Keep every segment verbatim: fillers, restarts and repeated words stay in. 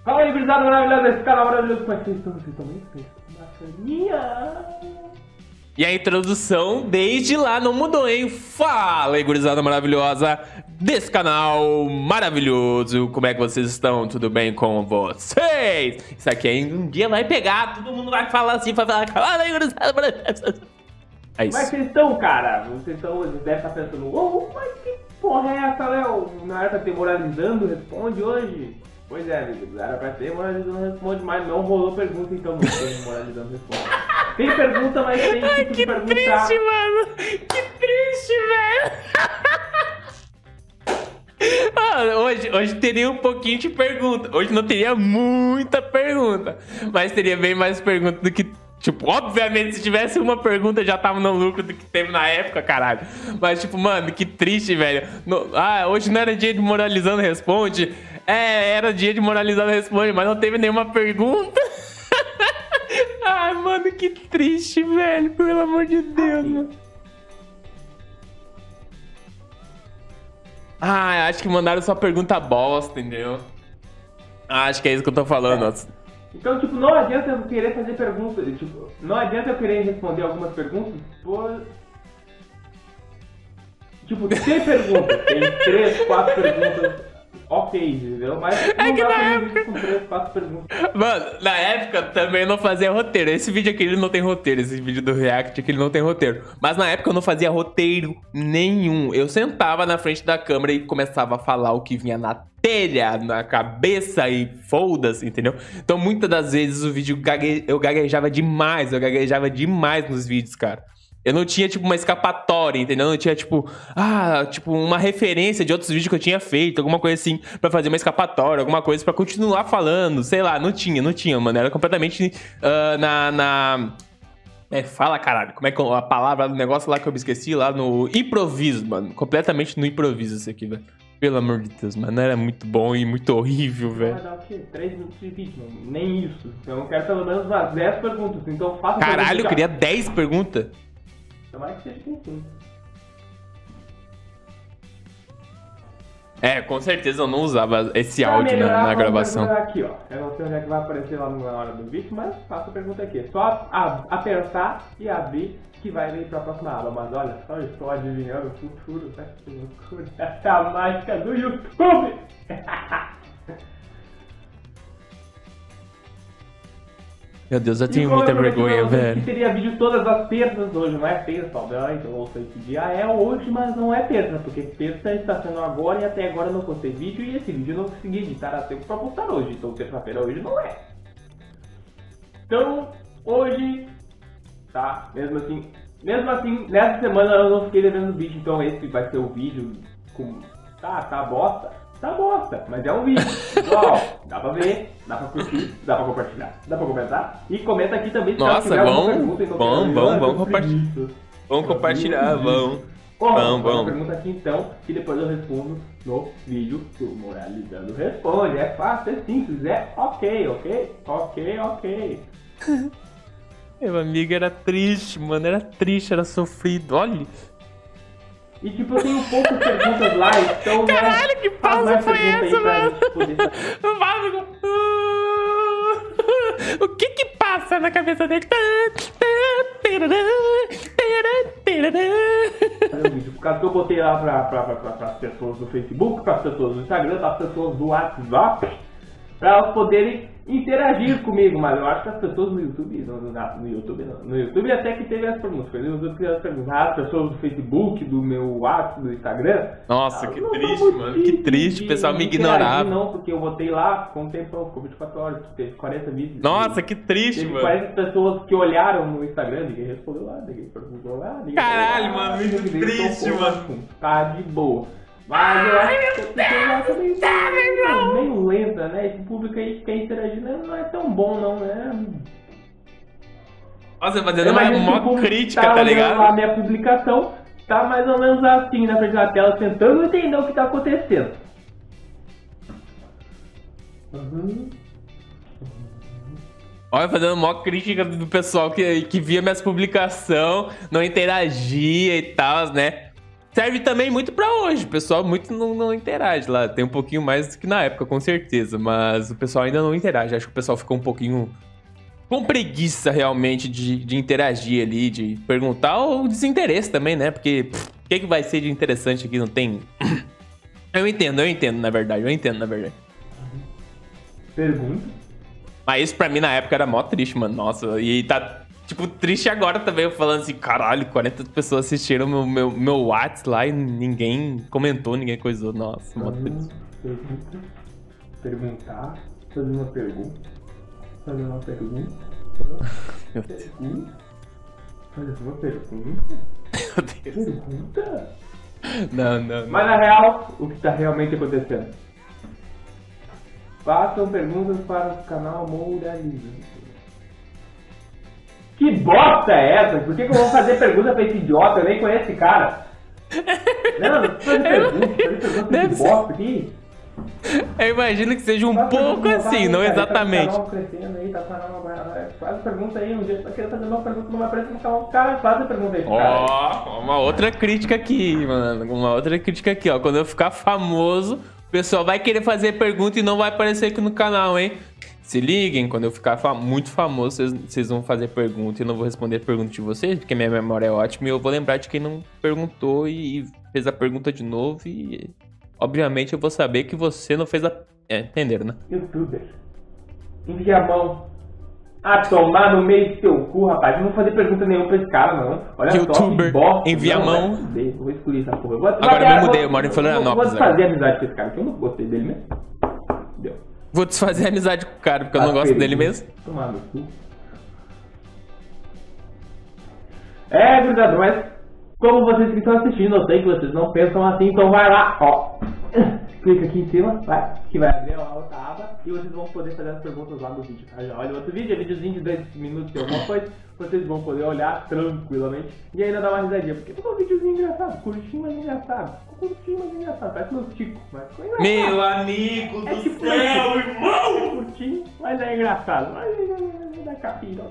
Fala aí, gurizada maravilhosa desse canal maravilhoso. Como é que vocês estão? Vocês estão bem? Bacaninha. E a introdução desde lá não mudou, hein? Fala aí, gurizada maravilhosa desse canal maravilhoso. Como é que vocês estão? Tudo bem com vocês? Isso aqui ainda um dia vai pegar, todo mundo vai falar assim, vai falar, fala aí, gurizada maravilhosa. É isso. Como é que vocês estão, cara? Vocês estão, devem estar pensando, ô, mas que porra é essa, Léo? Não era pra ter moralizando, responde hoje. Pois é, amigo, era pra ter moralizando, responde, mas não rolou pergunta, então não tem moralizando, responde. Tem pergunta, mas tem Ai, tipo que de perguntar. triste, mano. Que triste, velho. Ah, hoje, hoje teria um pouquinho de pergunta. Hoje não teria muita pergunta, mas teria bem mais pergunta do que... Tipo, obviamente, se tivesse uma pergunta, já tava no lucro do que teve na época, caralho. Mas, tipo, mano, que triste, velho. No... Ah, hoje não era dia de moralizando responde. É, era dia de moralizando responde, mas não teve nenhuma pergunta. Ai, mano, que triste, velho. Pelo amor de Deus, mano. Ah, acho que mandaram só pergunta bosta, entendeu? Ah, acho que é isso que eu tô falando, É. nossa. Então, tipo, não adianta eu querer fazer perguntas, tipo, não adianta eu querer responder algumas perguntas por... Tipo, tem perguntas, tem três, quatro perguntas, ok, entendeu? Mas não É que dá na pra fazer época- vídeo com três, quatro perguntas. Mano, na época também não fazia roteiro. Esse vídeo aqui ele não tem roteiro. Esse vídeo do React aqui ele não tem roteiro. Mas na época eu não fazia roteiro nenhum. Eu sentava na frente da câmera e começava a falar o que vinha na telha, na cabeça e foda-se, entendeu? Então muitas das vezes o vídeo gague... eu gaguejava demais. Eu gaguejava demais nos vídeos, cara. Eu não tinha, tipo, uma escapatória, entendeu? Eu não tinha, tipo, ah, tipo, uma referência de outros vídeos que eu tinha feito, alguma coisa assim, pra fazer uma escapatória, alguma coisa pra continuar falando, sei lá, não tinha, não tinha, mano. Era completamente uh, na... na... É, fala, caralho, como é que a palavra do negócio lá que eu me esqueci, lá no improviso, mano. Completamente no improviso isso aqui, velho. Pelo amor de Deus, mano, era muito bom e muito horrível, velho. Vai dar o quê? três minutos de vídeo, mano. Nem isso. Então eu quero pelo menos umas dez perguntas, então faça Caralho, eu pergunta. queria dez perguntas. Tomara que seja enfim. É, com certeza eu não usava esse Pra áudio na, melhorar, na vamos gravação. perguntar aqui, ó. Eu não sei onde é que vai aparecer lá na hora do vídeo, mas faça a pergunta aqui. É só a- apertar e abrir que vai vir pra próxima aba. Mas olha só, eu estou adivinhando o futuro, né? Que loucura. Essa é a mágica do YouTube! Meu Deus, eu E tenho como muita eu prometi pra vergonha, vocês velho. que teria vídeo todas as terças, hoje não é terça, ó, então eu sei que dia é hoje, mas não é terça, porque terça está sendo agora e até agora eu não postei vídeo e esse vídeo eu não consegui editar a tempo pra postar hoje, então terça-feira hoje não é. Então, hoje, tá, mesmo assim, mesmo assim, nessa semana eu não fiquei devendo vídeo, então esse vai ser o vídeo com, tá, tá bosta. Tá bosta, mas é um vídeo. Igual, dá pra ver, dá pra curtir, dá pra compartilhar, dá pra comentar. E comenta aqui também se Nossa, tiver alguma vamos, pergunta. Então, vamos, tem- vamos, Ah, vamos tô compartilhar. preguiça. Vamos compartilhar, vamos. Bom, Vamos, faz uma vamos. pergunta aqui então, que depois eu respondo no vídeo do Moralizando Responde. É fácil, é simples, é ok, ok? Ok, ok. Meu amigo era triste, mano, era triste, era sofrido, olha. E tipo, eu tenho poucas perguntas lá, então... né, Caralho, que faz pausa mais foi pergunta aí essa, pra mano? gente poder saber. Vamos. O que que passa na cabeça dele? Fazer um vídeo. Por causa que eu botei lá pra, pra, pra, pra, pras pessoas do Facebook, pras pessoas do Instagram, pras pessoas do WhatsApp, pra elas poderem interagir comigo, mas eu acho que as pessoas no YouTube, no, no, no YouTube não, no YouTube até que teve as perguntas, foi no YouTube que as perguntas, ah, as pessoas do Facebook, do meu WhatsApp, do Instagram. Nossa, ah, que não triste, são mano, muito que triste, de o pessoal me interagir, ignorava. Não, porque eu botei lá, ficou um tempão, ficou vinte e quatro horas, teve quarenta vídeos. Nossa, que triste, Teve mano. quarenta pessoas que olharam no Instagram, ninguém respondeu lá, ninguém perguntou lá, ninguém Caralho, falou lá, mano, muito ninguém triste, tocou no mano. assunto. Tá de boa. Mas eu acho que a pessoa lá também meio, meio lenta, né? Esse público aí que quer interagir não é tão bom, não, né? Nossa, fazendo Eu uma, imagino que o uma público crítica, tá tá olhando ligado? lá a minha publicação, tá mais ou menos assim na frente da tela, tentando entender o que tá acontecendo. Uhum. Olha, fazendo uma crítica do pessoal que, que via minhas publicações, não interagia e tal, né? serve também muito pra hoje. O pessoal muito não, não interage lá. Tem um pouquinho mais do que na época, com certeza. Mas o pessoal ainda não interage. Acho que o pessoal ficou um pouquinho com preguiça, realmente, de, de interagir ali, de perguntar, ou desinteresse também, né? Porque o que, que vai ser de interessante aqui? Não tem... Eu entendo, eu entendo, na verdade. Eu entendo, na verdade. Pergunta. Mas isso pra mim, na época, era mó triste, mano. Nossa, e tá... Tipo, triste agora também, eu falando assim, caralho, quarenta pessoas assistiram meu, meu, meu Whats lá e ninguém comentou, ninguém coisou. Nossa, mó triste. Pergunta, perguntar, fazer uma pergunta, fazer uma pergunta, Meu Deus. pergunta, fazer uma pergunta, Meu Deus. pergunta. Não, não, não. Mas na real, o que está realmente acontecendo? Façam perguntas para o canal Moralizando. Que bosta é essa? Por que, que eu vou fazer pergunta pra esse idiota? Eu nem conheço esse cara. Não, não precisa fazer pergunta, fazer pergunta pra esse bosta aqui. Eu imagino que seja um Faz pouco pergunta, assim, vai, não cara, exatamente. Tá o canal crescendo aí, tá o canal, vai, faz pergunta aí, um dia você tá querendo fazer uma pergunta, não vai aparecer no canal do cara, faz a pergunta aí pro cara. Ó, uma outra crítica aqui, mano. Uma outra crítica aqui, ó. Quando eu ficar famoso, o pessoal vai querer fazer pergunta e não vai aparecer aqui no canal, hein? Se liguem, quando eu ficar fam- muito famoso, vocês, vocês vão fazer pergunta e eu não vou responder a pergunta de vocês, porque minha memória é ótima e eu vou lembrar de quem não perguntou e fez a pergunta de novo e, obviamente, eu vou saber que você não fez a... É, entenderam, né? Youtuber, envia a mão a tomar no meio do teu cu, rapaz. Não vou fazer pergunta nenhuma pra esse cara, não. Olha Youtuber, só, que bosta. envia não, a mão. Vai, vou excluir essa porra. Vou, Agora vou, eu me mudei, vou, eu moro em vou, Florianópolis vou desfazer amizade com esse cara, porque eu não gostei dele mesmo. Deu. Vou desfazer a amizade com o cara, porque eu não Tá gosto feliz. dele mesmo. Tomar no cu. É, gurizada, mas como vocês que estão assistindo, eu sei que vocês não pensam assim, então vai lá, ó. Clica aqui em cima, vai, que vai abrir a outra aba e vocês vão poder fazer as perguntas lá no vídeo, tá? Já olha o outro vídeo, é videozinho de dois minutos e alguma coisa, vocês vão poder olhar tranquilamente e ainda dar uma risadinha, porque ficou um videozinho engraçado, curtinho, mas engraçado. Ficou curtinho, mas engraçado, parece meu tico, mas ficou engraçado. Meu amigo do É tipo céu, isso. irmão! É curtinho, mas é engraçado. Mas é da capinha.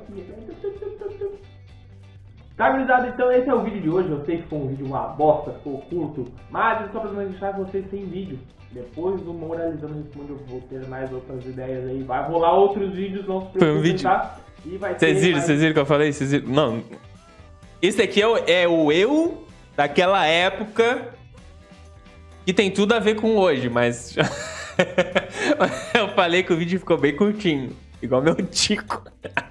Tá, gurizada? Então esse é o vídeo de hoje. Eu sei que foi um vídeo uma bosta, ficou curto, mas só pra não deixar vocês sem vídeo. Depois do Moralizando Responde, eu vou ter mais outras ideias aí. Vai rolar outros vídeos, não se Foi um preocupem, vídeo. tá? E vai Vocês ter viram, mais- vocês viram o que eu falei? Vocês viram? Não. Esse aqui é o, é o eu daquela época que tem tudo a ver com hoje, mas eu falei que o vídeo ficou bem curtinho, igual meu tico.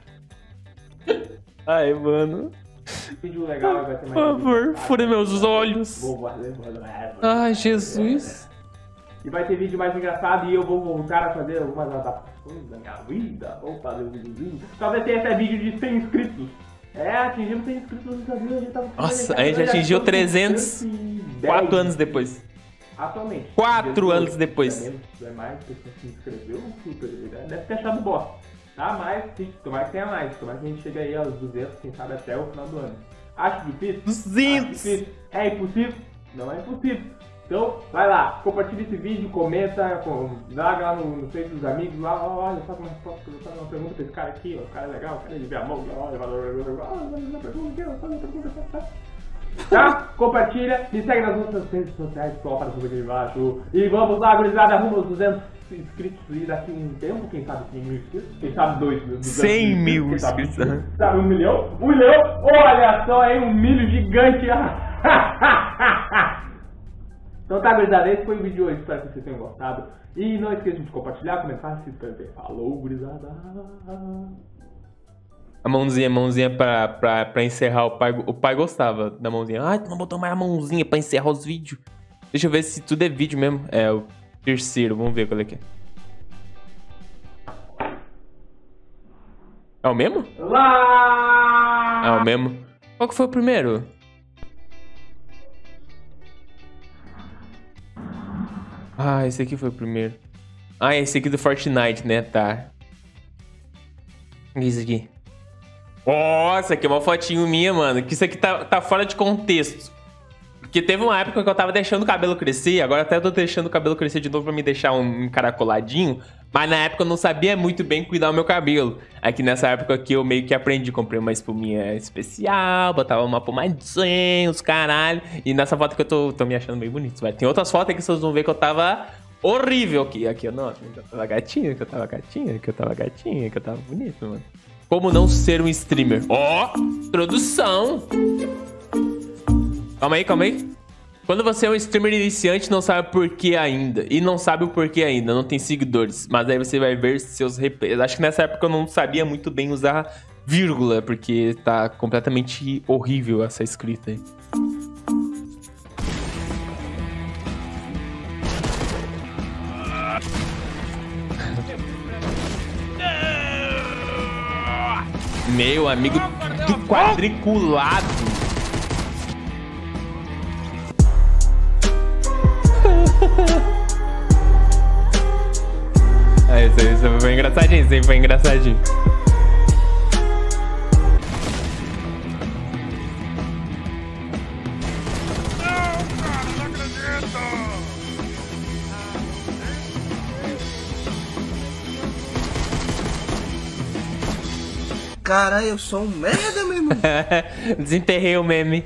Ai, mano. vídeo legal, vai ter Por mais favor, vídeo. fure meus olhos. Vou fazer, vou fazer. Ai, Jesus. E vai ter vídeo mais engraçado e eu vou voltar a fazer algumas adaptações da minha vida. Vou fazer um videozinho. Talvez tenha esse vídeo de cem inscritos. É, atingimos cem inscritos no Instagram. A gente tava Nossa, a gente atingiu trezentos Quatro anos depois. Atualmente. Quatro Depois, anos depois. É, menos, é mais, pessoas se inscreveu. Deve ter achado bosta. Tá, mas sim, tomara que tenha mais. Tomara que a gente chegue aí aos duzentos, quem sabe até o final do ano. Acho difícil? duzentos. Acho difícil. É impossível? Não é impossível. Então, vai lá, compartilha esse vídeo, comenta, com, dá lá no, no Facebook dos amigos, lá, ó, olha só como é que posso fazer uma pergunta pra esse cara aqui, ó, o cara é legal, o cara é de ver a mão, olha, olha, uma pergunta aqui, faz uma pergunta, tá? Tá? Compartilha, me segue nas outras redes sociais, coloca no vídeo aqui embaixo. E vamos lá, gurizada, arruma os duzentos inscritos e daqui um tempo, quem sabe cem mil inscritos, quem sabe dois mil, cem mil quem sabe inscritos, vinte, sabe um milhão, um milhão, olha só aí, um milho gigante. Então tá, gurizada, esse foi o vídeo de hoje, espero que vocês tenham gostado. E não esqueçam de compartilhar, comentar, se inscrever. Falou, gurizada! A mãozinha, mãozinha pra, pra, pra encerrar. O pai, o pai gostava da mãozinha. Ai, tu não botou mais a mãozinha pra encerrar os vídeos. Deixa eu ver se tudo é vídeo mesmo. É, o terceiro, vamos ver qual é que é. É o mesmo? Lá! É o mesmo. Qual que foi o primeiro? Ah, esse aqui foi o primeiro. Ah, esse aqui do Fortnite, né? Tá. O que é isso aqui? Nossa, aqui é uma fotinho minha, mano. Que isso aqui tá, tá fora de contexto. Porque teve uma época que eu tava deixando o cabelo crescer. Agora até eu tô deixando o cabelo crescer de novo pra me deixar um encaracoladinho. Mas na época eu não sabia muito bem cuidar do meu cabelo. Aqui nessa época aqui eu meio que aprendi. Comprei uma espuminha especial, botava uma pomadinha, os caralho. E nessa foto que eu tô, tô me achando bem bonito, velho. Tem outras fotos que vocês vão ver que eu tava horrível aqui. Aqui eu não, que eu tava gatinha, que eu tava gatinha, que eu tava gatinha, que eu tava bonito, mano. Como não ser um streamer? Ó, oh, introdução. Calma aí, calma aí. Quando você é um streamer iniciante, não sabe por que ainda. E não sabe o porquê ainda, não tem seguidores. Mas aí você vai ver seus replays. Acho que nessa época eu não sabia muito bem usar vírgula, porque tá completamente horrível essa escrita aí. Meu amigo do quadriculado. É, isso, isso foi engraçadinho, isso aí foi engraçadinho. Caralho, eu sou um merda, meu irmão. Desenterrei o meme.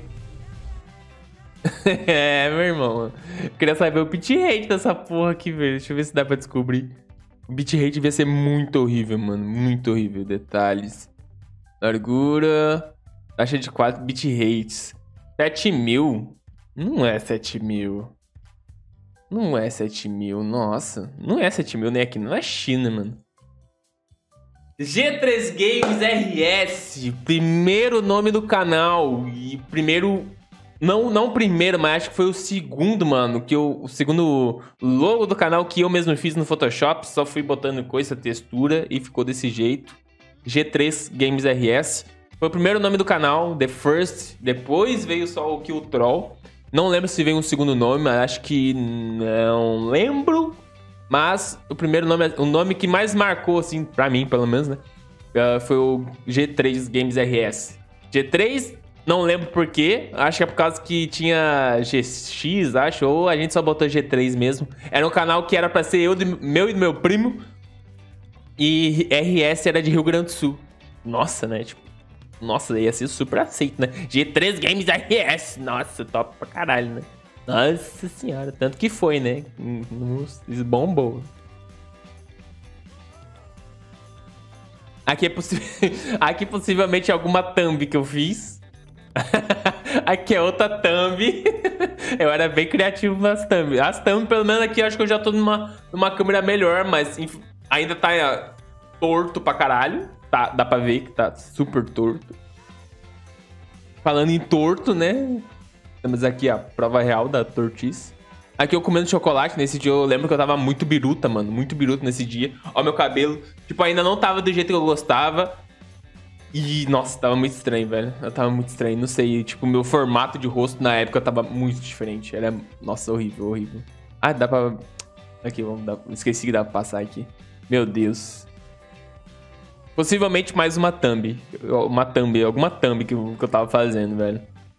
É, meu irmão. Eu queria saber o bitrate dessa porra aqui, velho. Deixa eu ver se dá pra descobrir. O bitrate devia ser muito horrível, mano. Muito horrível. Detalhes. Largura. Taxa de quatro bitrates. sete mil? Não é sete mil. Não é sete mil. Nossa. Não é sete mil nem aqui. Não é China, mano. G três Games R S. Primeiro nome do canal. E primeiro... Não, não o primeiro, mas acho que foi o segundo, mano. Que eu, o segundo logo do canal que eu mesmo fiz no Photoshop. Só fui botando coisa, textura e ficou desse jeito. G três Games R S. Foi o primeiro nome do canal, The First. Depois veio só o Kill Troll. Não lembro se veio um segundo nome, mas acho que não lembro. Mas o primeiro nome, o nome que mais marcou, assim, pra mim, pelo menos, né? Uh, foi o G três Games R S. G três... Não lembro por quê. Acho que é por causa que tinha G X, acho. Ou a gente só botou G três mesmo. Era um canal que era pra ser eu, meu e do meu primo. E R S era de Rio Grande do Sul. Nossa, né? Tipo, nossa, ia ser super aceito, né? G três Games R S. Nossa, top pra caralho, né? Nossa senhora. Tanto que foi, né? Bombou. Aqui é possível... Aqui possivelmente alguma thumb que eu fiz. Aqui é outra thumb. Eu era bem criativo nas thumb. As thumb, pelo menos aqui, eu acho que eu já tô numa, numa câmera melhor, mas ainda tá uh, torto pra caralho. Tá, dá pra ver que tá super torto. Falando em torto, né? Temos aqui a prova real da tortice. Aqui eu comendo chocolate. Nesse dia eu lembro que eu tava muito biruta, mano. Muito biruta nesse dia. Ó, meu cabelo. Tipo, ainda não tava do jeito que eu gostava. E, nossa, tava muito estranho, velho. Eu tava muito estranho, não sei. Tipo, meu formato de rosto na época tava muito diferente. Era, nossa, horrível, horrível. Ah, dá pra... Aqui, vamos dar... Esqueci que dá pra passar aqui. Meu Deus. Possivelmente mais uma thumb. Uma thumb, alguma thumb que eu, que eu tava fazendo, velho.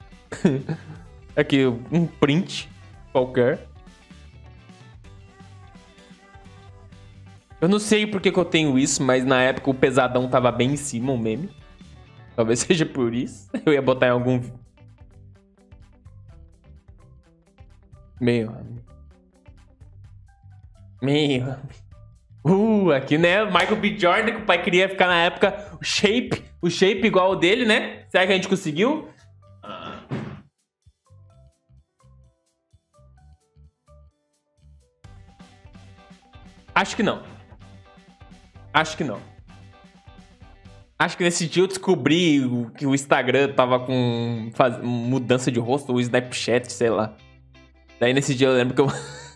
Aqui, um print qualquer. Eu não sei por que que eu tenho isso, mas na época o pesadão tava bem em cima, o meme. Talvez seja por isso. Eu ia botar em algum... Meu amigo. Meu amigo. Uh, aqui, né? Michael B. Jordan, que o pai queria ficar na época o shape. O shape igual o dele, né? Será que a gente conseguiu? Ah. Acho que não. Acho que não. Acho que nesse dia eu descobri que o Instagram tava com faz... mudança de rosto, o Snapchat, sei lá. Daí nesse dia eu lembro que eu...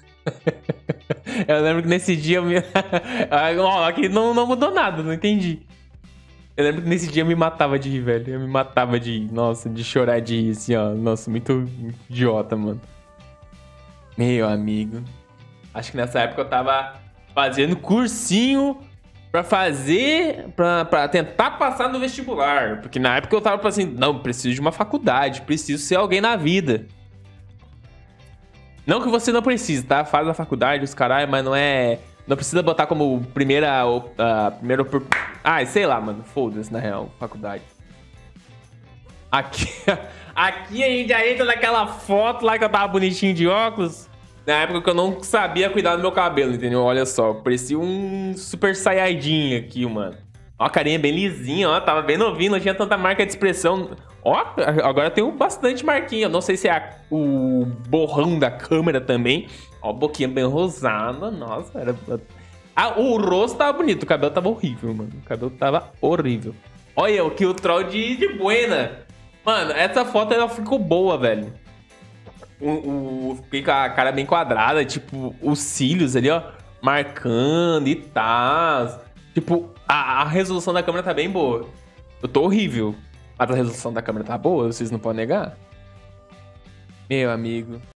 eu lembro que nesse dia eu me... Aqui não, não mudou nada, não entendi. Eu lembro que nesse dia eu me matava de rir, velho. Eu me matava de rir, nossa, de chorar de rir, assim, ó. Nossa, muito, muito idiota, mano. Meu amigo. Acho que nessa época eu tava fazendo cursinho... Pra fazer, pra, pra tentar passar no vestibular. Porque na época eu tava assim, não, preciso de uma faculdade, preciso ser alguém na vida. Não que você não precise, tá? Faz a faculdade, os caralho, mas não é Não precisa botar como primeira... Uh, primeiro... Ah, sei lá, mano. Foda-se, na real. Faculdade. Aqui... Aqui a gente já entra naquela foto lá que eu tava bonitinho de óculos. Na época que eu não sabia cuidar do meu cabelo, entendeu? Olha só. Parecia um super saiyajin aqui, mano. Ó, a carinha bem lisinha, ó. Tava bem novinho, não tinha tanta marca de expressão. Ó, agora tem bastante marquinha. Não sei se é a, o borrão da câmera também. Ó, boquinha bem rosada. Nossa, era... Ah, o rosto tava bonito, o cabelo tava horrível, mano. O cabelo tava horrível. Olha, o que o troll de, de buena. Mano, essa foto ela ficou boa, velho. O, o, fiquei com a cara bem quadrada, tipo, os cílios ali, ó, marcando e tal. Tipo, a, a resolução da câmera tá bem boa. Eu tô horrível, mas a resolução da câmera tá boa, vocês não podem negar. Meu amigo.